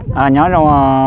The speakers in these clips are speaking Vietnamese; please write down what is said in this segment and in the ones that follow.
nhớ rồi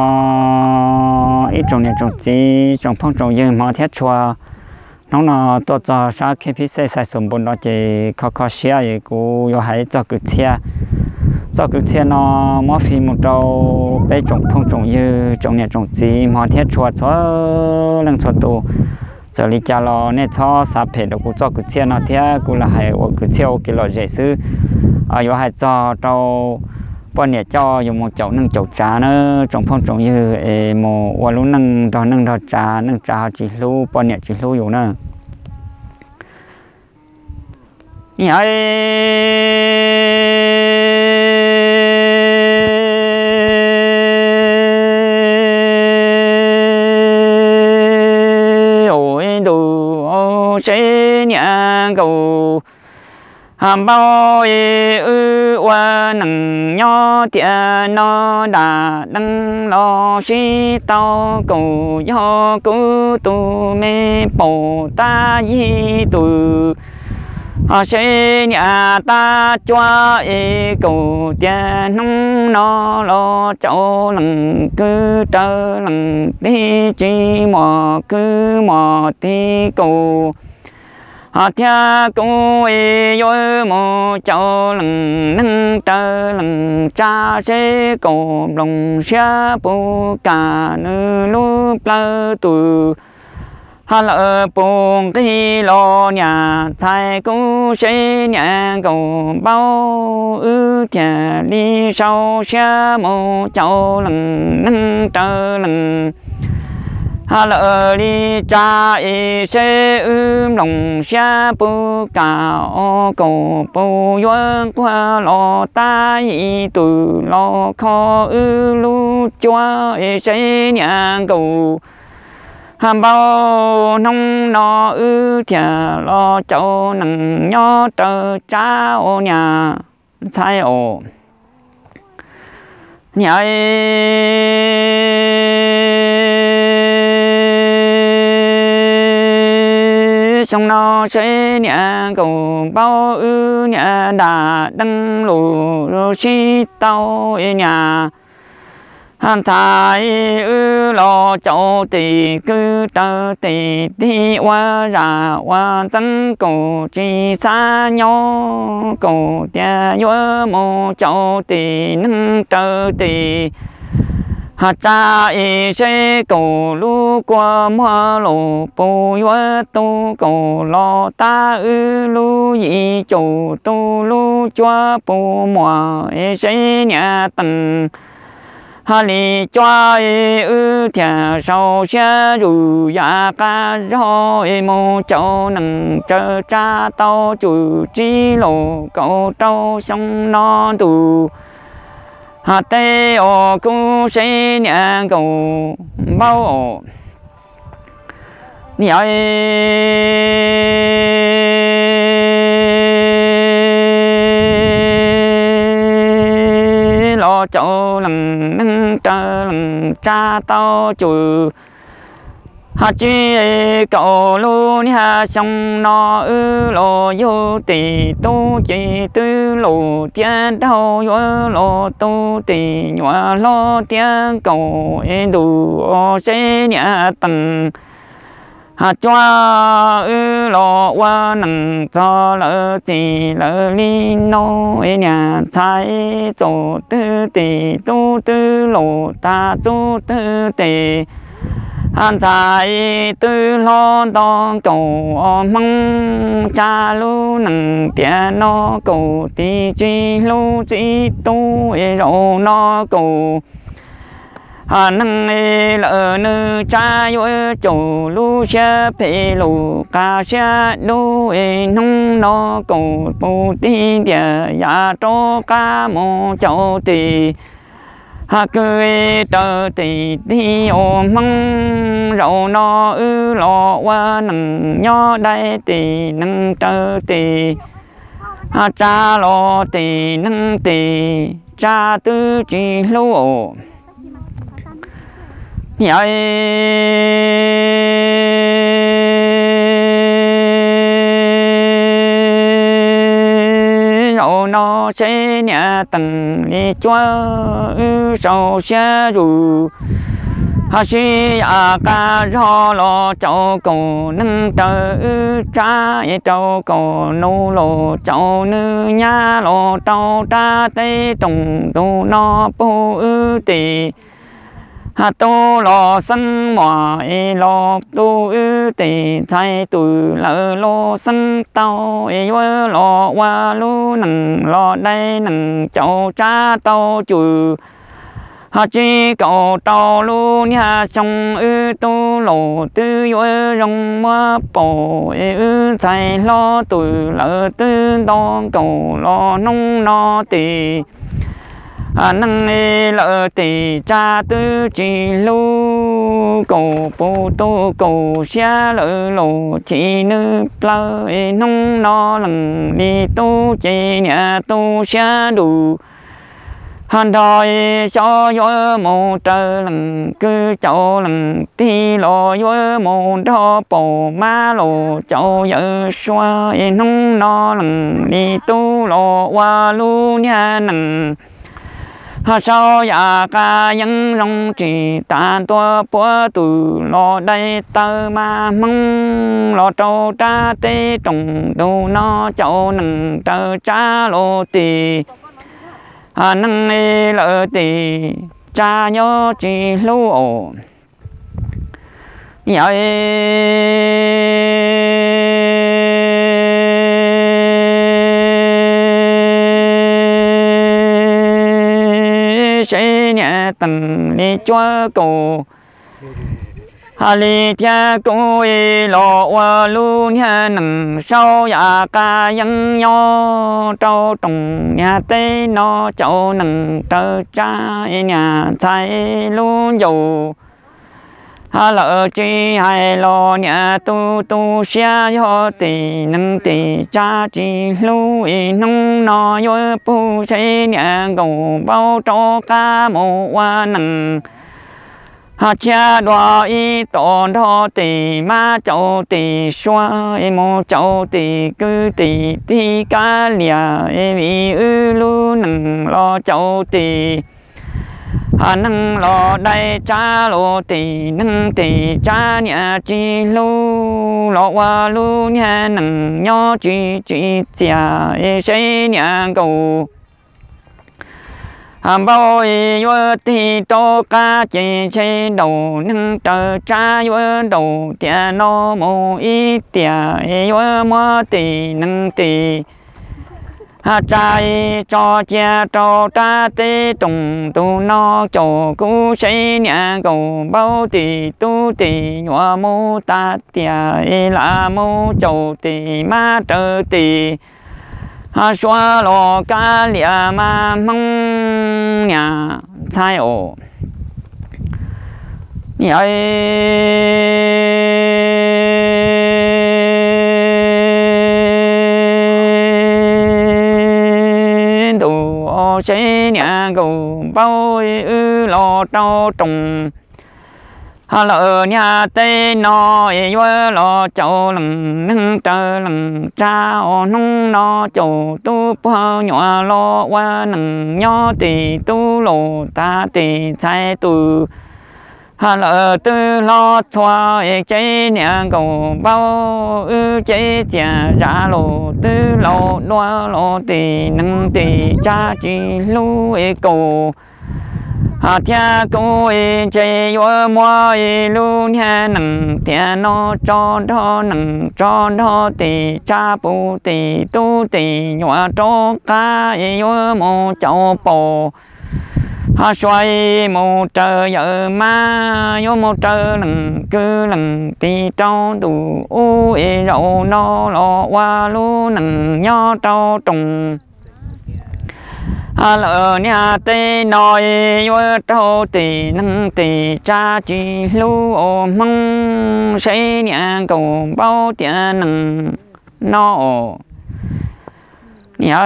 ít trồng này trồng gì trồng phong trồng gì mà thiết chua nó tôi cho sao KPC sai sum bún đó chỉ khó xia vậy cú yo hay cho cứ chia nó mỗi phi một đầu bé trồng phong trồng như trồng này trồng gì mà thiết chua cho lần cho tu giờ đi cha lo nên cho sắp hết được cú cho cứ chia nó thế cú là hay cứ chia cái loại dễ xứ yo hay cho đâu bọn nhẹ cho dùng một chậu nâng chậu trà nữa trồng phong trồng như một quả lúa nâng đo trà chỉ lúa bọn nhẹ chỉ lúa dùng nữa nhảy ôi đồ chế nhà cầu hàm bao qua nằng nho tiền nó đã đăng lo suy tao cầu do cứu tu mê bồ ta di tu sẽ nhà ta cho cầu tiền nông nó lo chỗ lần cứ trở lần đi chỉ mò cứ mò đi cầu thia cô yo mo châu lần nâng trơ lần cha sẽ cổ lòng xe bù cả nữ lúc lơ tù lợ buồn cái lo nhà thay cô sẽ nhà cầu bao thia đi sau xe mo châu lần nâng trơ lần lợ đi cha sẽ lòng xa bù cả cầu bù yuan qua lo ta từ lo khó lu cho sẽ nhà cầu hàm bao nông nó thia lo châu nằng nhó trơ cha ô nhà sai ô nhảy sông nó sẽ nhà cầu bao nhà đã đăng lù xí tao nhà han thái lo châu tì cứ tơ tì đi qua ra qua dân cầu chỉ xa nhau cầu tia nhớ mô châu tì nâng tơ tì cha sẽ cầu lu qua mua lô bù yuan tu cầu lo ta lu yi chủ tu lu cho bù mua sẽ nhà tầng li cho thia sau xe rù ya ca rồi mô châu nâng chờ cha tao chủ chi lô cầu trâu sông non tù tê ô cô sẽ nhà cầu bao nhảy lo chỗ lần nâng trơ lần cha tao chủ chi cầu lu nha sông nó lo vô tì tu chỉ tư lù tiền đâu vô lo tu tì nhua lo tiền cầu đủ sẽ nhà tầng cho lo qua nằng cho lỡ chỉ lỡ li nó nhà trái chỗ tư tì tu tư lù ta tu tư tì han thái tư lo đong cầu mong cha lu nằng tiền nó cầu ti chi lu chi tu rau nó cầu nằng lợ nữ cha yo chủ lu xe phe lu ca xe lu nông nó cầu bù ti địa ya cho ca mô châu ti cười tơ tì đi ôm măng rau nó lo qua nằng nhó đây tì nâng tơ tì cha lo tì nâng tì cha tư chỉ lâu nhảy rau nó sẽ nhà tầng đi chúa sầu xe rù hà sĩ ca do lo cháu cầu nâng tờ trái cháu cầu nô lo cháu nữ nhá lo cháu ta tây trồng tu nó bố tì hà tô lo sân mỏi lo tu tì thay tu lỡ lo sân tao vơ lo qua lu nằng lo đây nằng cháu cha tao chùi hà chi cầu tàu lu nhà sông tu lộ tư vơ rong mơ bồ chạy lo tu lỡ tư đo cầu lo nông no tì năng lỡ tì cha tư chỉ lu cầu bồ tô cầu xe lỡ lộ chỉ nữ lỡ nông no lần đi tu chỉ nhà tu xe đủ hàn đòi cho vợ một trời lần cứ cháu lần ti lo vợ một đó bồ má lo cháu vợ xoa nông no lần đi tu lo qua lu nha nằng hà sao ya ca dân rong chỉ tàn tua bữa từ lo đây tơ ma mong lo trâu cha tê trồng đồ nó cháu nằng tơ cha lo tì năng lỡ tì cha nhớ chỉ lưu ổ vậy sẽ nhà tầng đi cho cô hà li thia cô lo qua luôn nhà nằng sau ya ca dân nho trâu trồng nhà tây nó cháu nằng trơ cha nhà chạy luôn dầu hà lỡ chi hay lo nhà tu xe cho tì nâng tì cha chi lưu nông nó vô pu xây nhà gầu bao cho ca mồ qua nằng hà cha đoa y tòn thọ tì ma cháu tì xoa mô cháu tì cứ tì tì cá lìa vì lu nằng lo cháu tì hà nâng lo đây cha lo tì nâng tì cha nhà chi lu lo qua lu nhà nâng nhỏ chi chia xây nhà cầu bao vợ thì cho ca chỉ xây đầu nâng trời cha vợ đầu tiền nó mồ ít tiền vợ mua tì nâng tì trai cho cha cho ta tê trồng tu nó cho cú xây nhà cầu bao tì tu tì nhọ mô ta tiền là mô chầu tì ma trời tì xóa lo cá lìa mà mong nhà sai ổ vậy đủ xây nhà cầu bao lo trâu trồng lỡ nhà tây nó vơ lo cháu lần nâng trời lần cha nông nó cháu tu bao nhỏ lo qua nâng nhỏ tì tu lộ ta tì chạy tu lỡ tư lo xoa chế nhà cầu bao chế chả ra lộ tư lộ đoa lộ tì nâng tì cha chỉ lưu cầu thia cô chơi vợ mua luôn nha nằng thia nó cho đó tì cha bù tì tu tì nhỏ cho cá vợ mồ cháu bò xoay mồ trời vợ ma vợ mồ trời lần cứ lần tì trâu đủ rậu nó lo qua luôn nằng nhỏ trâu trùng lỡ nhà tây nói vợ trâu tì nâng tì cha chi lưu mong xây nhà cầu bao tiền nâng nó nhà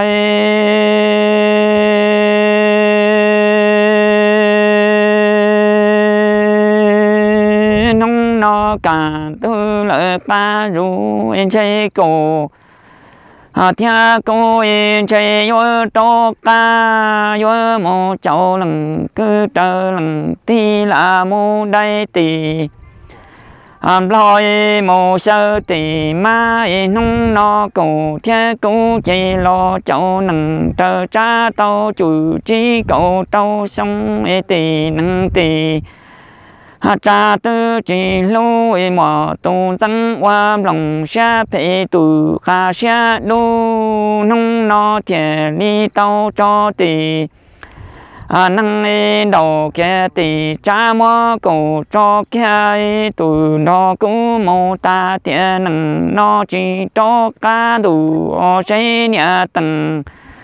nông nó cả tư lợi ba ru em chơi cổ thiên cô yên chơi yo cho ca yo một cháu lần cứ chờ lần ti là mu đây tì loi mồ sơ tì ma nung nó cổ thiên cô chơi lo cháu nằng chờ cha tao chủ chi cậu tao xong tì nằng tì cha tư chỉ lối mà tu dân qua lòng xa phê tu khá xa đu nông nó thiệt đi tao cho tì năng đầu kia tì cha mơ cổ cho kia tu nó cũng mô ta thiệt năng nó chỉ cho cá đủ ở trên nhà tầng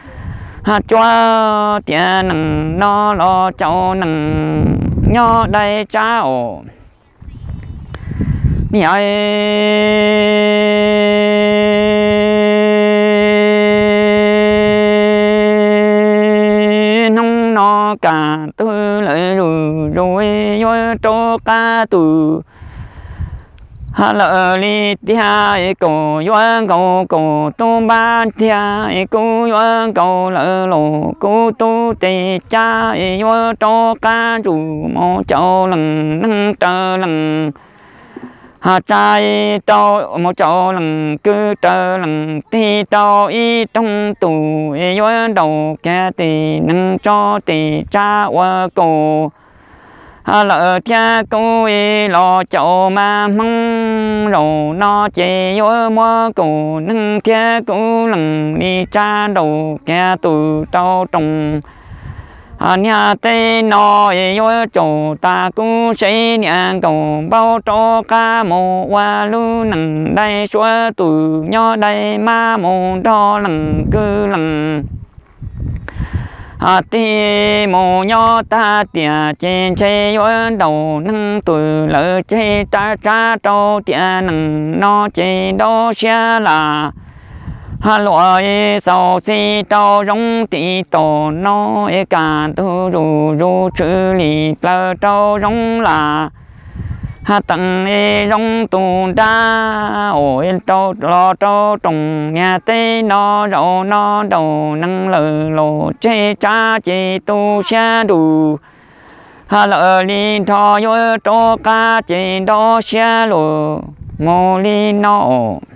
cho tiền nằng nó lo cháu nằng nhỏ đây cháu nhỏ nông nó cả tư lợi rồi rồi cho cả từ lợ li tia cổ yuan cổ cổ tu ba tia cổ yuan cổ lợ lộ cổ tu tê cha yuan cho ca chủ mô châu lần nâng tơ lần trai trâu mô châu lần cứ tơ lần ti trâu y trong tù yuan đầu kia tì nâng cho tì cha qua cổ lợ cha cô lo chậu mà mong rồi nó chỉ vô mua cổ nâng kia cô lần đi cha đầu kia từ trâu trồng nhà tây nó vô chỗ ta cũng sẽ nhà cổ bao cho ca mồ qua lu nằng đây xóa từ nhỏ đây ma mồ đó lần cứ lần ti mồ nhỏ ta tia trên chơi yuan đầu nâng từ lỡ chơi ta cha trâu tia nâng nó chơi đó xe là loại sau si trâu rong tí tổ nó cả tu ru ru xử lý lỡ trâu rong là tặng rong tu đa ôi trâu lo trâu trồng nhà tây nó rau nó đầu nâng lờ lộ chê cha chê tu xa đủ lợ li thọ yo trâu ca chê đó xa lộ mô li nó